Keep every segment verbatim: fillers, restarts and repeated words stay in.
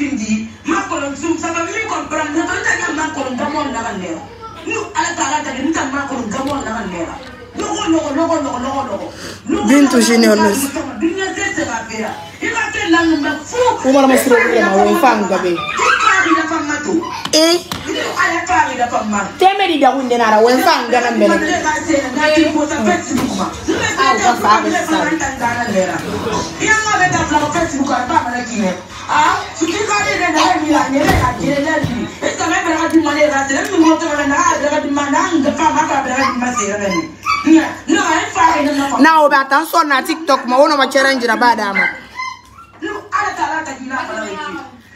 findi ma ko lon zum sa ba mi comprendre na ta ga ma ko ndamon na ganera nu ala ta ala ta ni ta ma ko ndamon na ganera logo logo logo logo logo logo Bintu Junior nos dunya tete ga fera ila te lang ma fu Umar masro ma won fanga be eh ala pari da pamma temeri da hunde nara won fanga na mbele ah ga fa ga sa ya ma be da plan Facebook ka ba na kine ah suki ka de da ni la ne la dire la di e ka me bra di mane ra se mi mo to na na ra di manang ga fa ma ka bra di ma se ra ni no ai fa ga na na o ba tan so na TikTok ma wono ma challenge ra ba da ma no ala ta ala ta gina ba na ki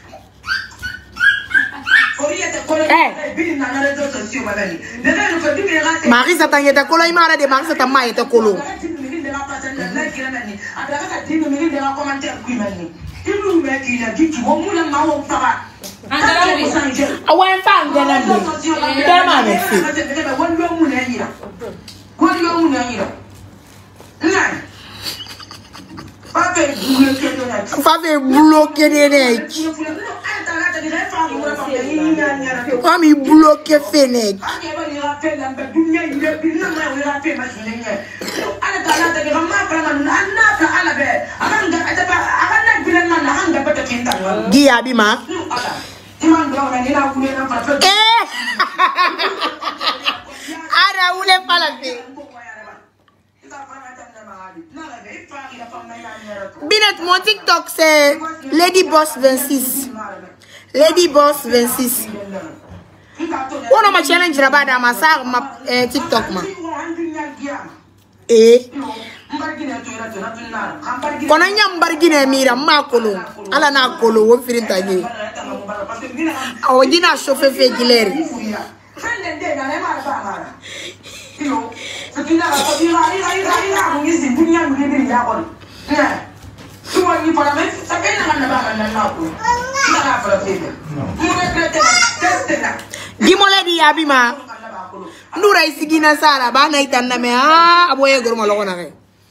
Marie Satangeta Kolo Imara de Marie Satama et Kolo. I went found them. Fave bloqué de nec. Comme il bloqué Fenec. Guy Abima. Eh! Ara oule pas la vie. Binet, mon TikTok c'est Lady Boss vingt-six. Lady Boss vingt-six. On a ma challenge là-bas dans ma salle, ma eh, TikTok ma. Eh. Quand on y a un barguine mira ma colo, ala na colo, on fait une taille. On dit na chauffer fait giler. Dimole di Abima. Nura isigina sara ba na itanda me ah aboye gorma logo na re.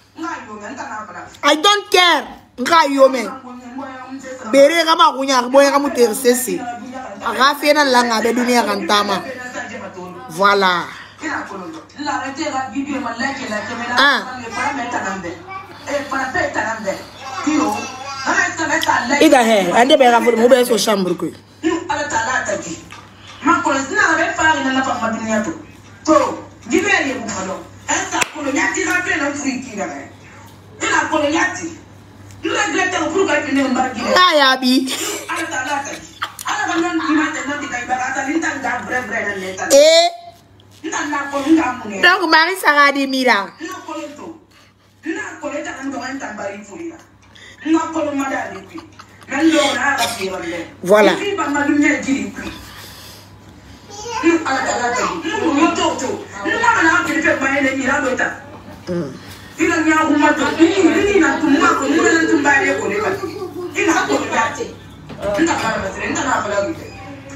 I don't care. Nga yome. Bere ga ma kunya boye ga mutersese. Aga fena langa be dunia kantama. Voilà. Ah. Ida he, ande be rafu mo be so chambre ko. Ala tala taji. Ma ko sina be fa na fa ma dunia to. To, gibele bu malo. Esa ko lo nyati ra pe na friki na. Ina ko lo nyati. Lu regrette ko ka pe ne mbarki. Aya bi. Ala tala taji. Ala ba non ki ma te non ti kai ba ata linta ga bre bre na leta. Eh. Nda ko nga mu ne. Donc Marie Sarah de Mira. Na ko le to. Na ko le ta ndo anta bari fuira. Na ko lo madali pi. Nando na ga fi wonde. Voilà. Ki ba ma lunya jiri pi. Ala tala taji. Mo to to. Na na ke pe ba ele mira lota. Mm. Ina nya ko ma to. Ni na tu ma ko ni na tu ba le ko le ba. Ina ko le ba te. Nda ka ma sere nda na fa la wi.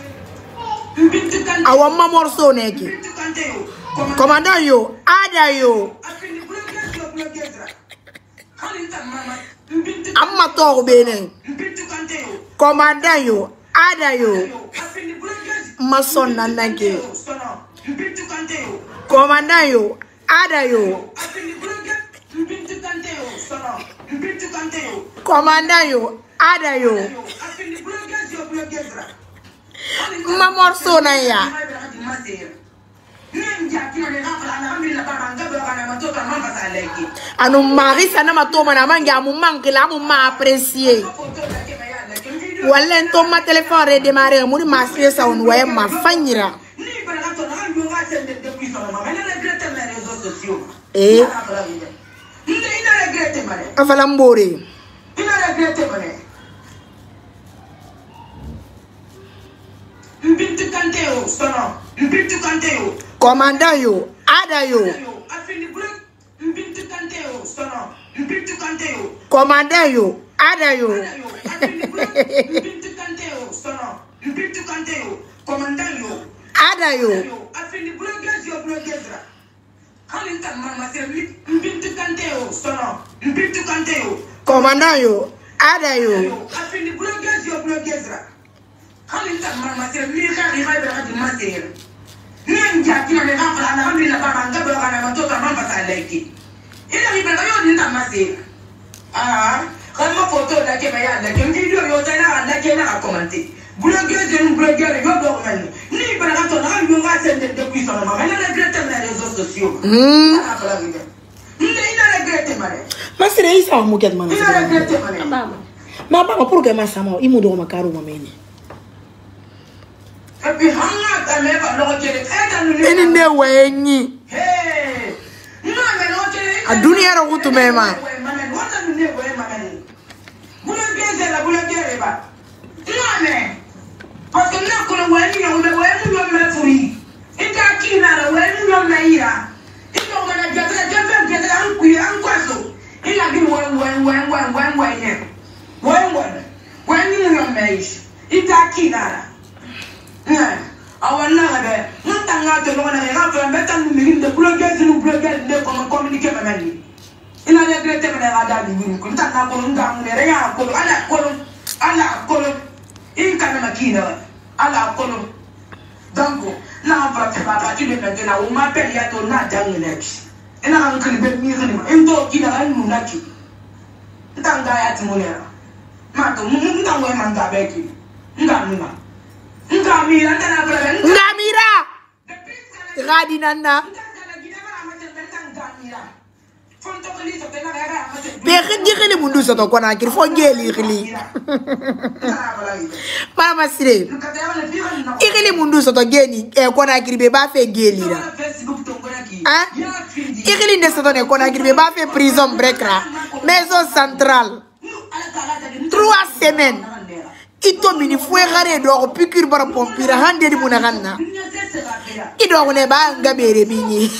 Awa mamorso neki. Commandant yo, ada yo. Amma to bene. Commandant yo, ada yo. Mason nanake. Commandant yo, ada yo. Commandant yo, ada yo. Ma morso na ya. Anu mari sana matoma na manga mu manque la mu ma apprécier. Wala to ma téléphone redémarrer mu ma sire sa on waye ma fanyira. Eh. Afala mbore. Mbintu kanteo sono mbintu kanteo commandant yo ada yo mbintu kanteo sono mbintu kanteo commandant yo ada yo mbintu kanteo sono mbintu kanteo commandant yo ada yo afini blogueuse yo blogueuse halinta mama se mbintu kanteo sono mbintu kanteo commandant yo ada yo afini blogueuse yo blogueuse gezra khalin ta ma ma mi khari khari ba di masir ni njati na ga fala na hambi na ba manga ba kana ma to ka ma ba leki ila ni ba yo ni ta masir ah kan ma photo da ke ba ya da ke video yo ta na na ke na commenter blogueur de nous blogueur yo do man ni ba ga to na yo ga sen de depuis son ma na regrette mes réseaux sociaux hmm ina ina regrette mare masire isa mo ket man ina regrette mare ma ba pour que ma sama imu do ma karu ma meni et puis hanga ta me ba lo ke e ta nu ni ne wenyi hey no me lo ke a dunia ro kutu mema wata nu ne we ma mani blogueur de la blogueur ba no me parce que na ko lo we ni o me we mu yo me furi ita kina la we mu yo me ira ito ga na jatra jatra jatra an ku an kwaso ila bi we we we we we we ne we we we ni mu yo me ita kina la na awana be nta nga to lo na ga to be tan mi de blogueur de blogueur de ko communiquer ma mani ina regrette me na ga di ni ko nta na ko nga mu ne re ya ko ala ko ala ko in kana makina ala ko donc na va te ba tu le mettre là on m'appelle ya to na dangene ina kan kan be mi kan in to kina an nu naki ntanga ya timonera ma to nta we manga beki ngamina ngamira ndana bra ngamira gadi nanda Peki gili mundu soto kona kiri fo geli gili. Mara masire. Igili mundu soto geni e kona kiri be ba fe geli la. Hein? Igili ne soto ne kona kiri be ba fe prison break la. Maison centrale. Trois semaines. Ito mini fue gare do piqûre bara pompira hande di munaganna. Ido ne ba ngabere bini.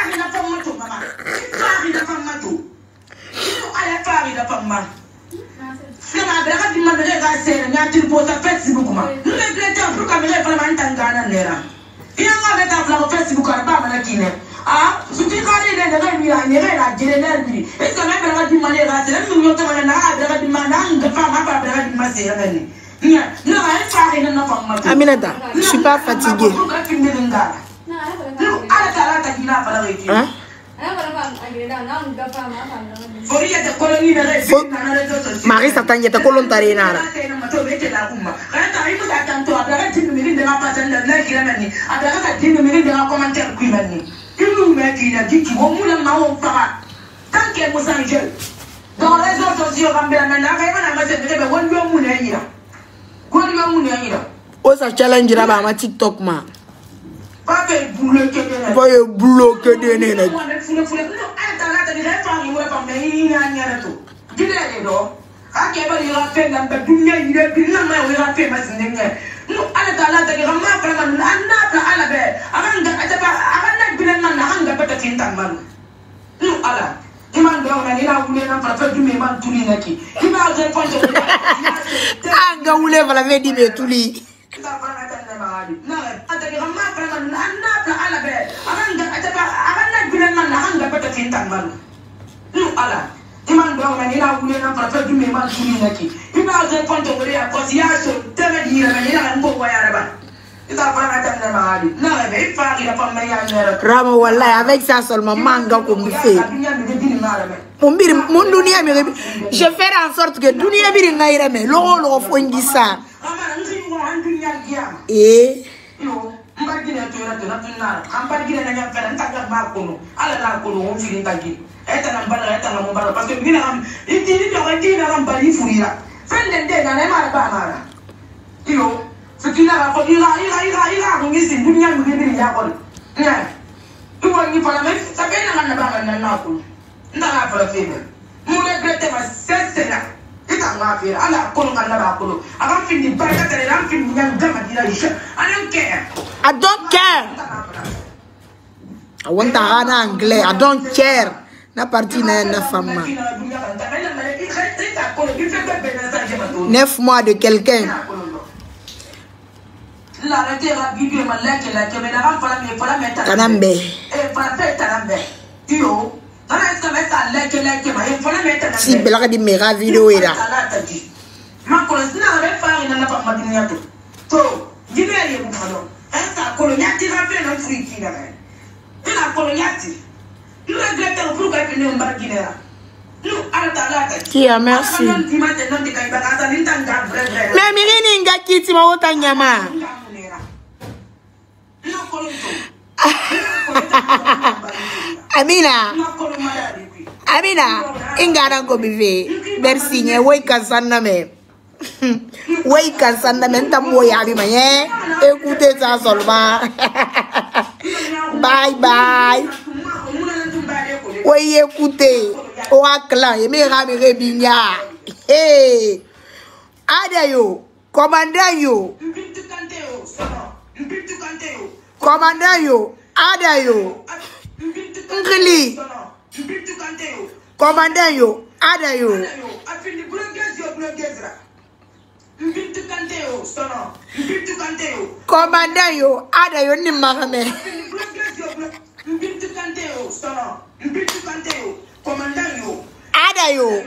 Fari da pamma sema daga di man daga sera nyati posta Facebook ma ne greta pour camera fala man tangana nera iya ma beta fala Facebook ka ba mana kine ah suti ka de daga mi la ne la jere na bi e ka me daga di man daga sera mi yo ta mana na daga di man nga fa ma ba daga di man sera ni nya na ai fari na pamma Aminata, je suis pas fatiguée. Ala ta ta gina fala re ki Marie Satan yata kolontare nara. Osa challenge raba ma TikTok ma. Pape bloqué de Voye bloqué de nene. Fule fule no ata la ta di refa ni wa pambe ni nya nya to. Gile do. Ake ba ni rafe na ba dunya yire bi na ma wi rafe ma sinenge. No ata la ta di ramma fa na na ta ala be. Amanga ata ba amanga bi na na hanga beta tinta man. No ala. Iman do na ni na wule na fa fa du me man tuli naki. Ima je fonto. Anga wule vala ve di be tuli. No, ata di ramma fa na na ta ala be. Amanga ata ba amanga bi na na hanga beta tinta man. No ala. Iman do na ni na wule na fa fa du me man tuli naki. Ima je fonto wure ya ko ya so tebe di na ni na ko wa ya ba. Rama wallahi avec ça seulement manga comme fait. Mon bir mon dunia mi je faire en sorte que dunia bir ngaira me lo lo fo ngisa. Eh yo mbagina to na to na tunna am bagina na ngam fere ntaka ba ko no ala la ko no fili tagi eta na mbala eta na mbala parce que bina am iti ni to iti na am bali furira fende de na na mara ba mara yo Sekina la ko ira ira ira ira ko ngisi dunia mu bibiri ya ko ne tu ko ni fala me sa be na na ba na na ko nda la fala febe mu le grete ma sesena ita ma fira ala ko no kana ba ko aga findi baraka tele ram findi nyam gama dira isha I don't care I don't care I want to anglais I don't care na partie na na femme neuf mois de quelqu'un la retera video ma leke la kemena ram fala me fala meta Tanambe e fala pe tanambe io non è che metta leke leke ma e fala meta si bela di mega video era ma con la sina re fare na madina to to jibere bu falo esa kolonyati rappel na friki na ben ina kolonyati nous regrettons pour que nous mbarginera nous alta qui a merci mais mirini nga kiti ma wota nyama Amina Amina ingara ko bive merci nye way kasanna me way kasanna me ntambo ya bi maye écoutez ça seulement bye bye way écoutez o akla e me rami rebinya hey adayo commandant yo commandant yo adayo ngili commandant yo adayo commandant yo adayo ni magame adayo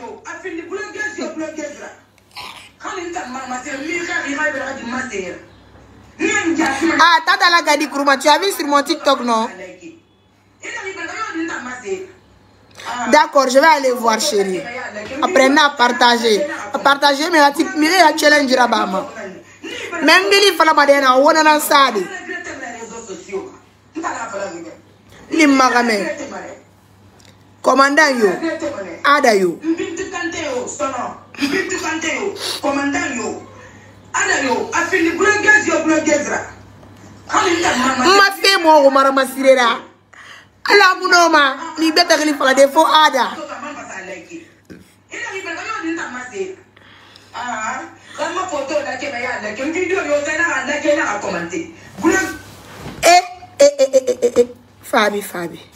ah tata la gadi kuruma tu as vu sur mon TikTok non? D'accord, je vais aller voir chérie. Apprenez à partager. À partager mais la type mire la challenge rabama. Même ngili fala madena wona na sadi. Ni magame. Commandant yo. Ada yo. Commandant yo. Ada yo. Afini blogueuse yo blogueuse. Ma fait mo mara masirera. Ala munoma ni beta kali fala defo ada. Ah, kama photo la ke baya la ke video yo tena na ke na commenter. Eh eh eh eh eh Fabi Fabi.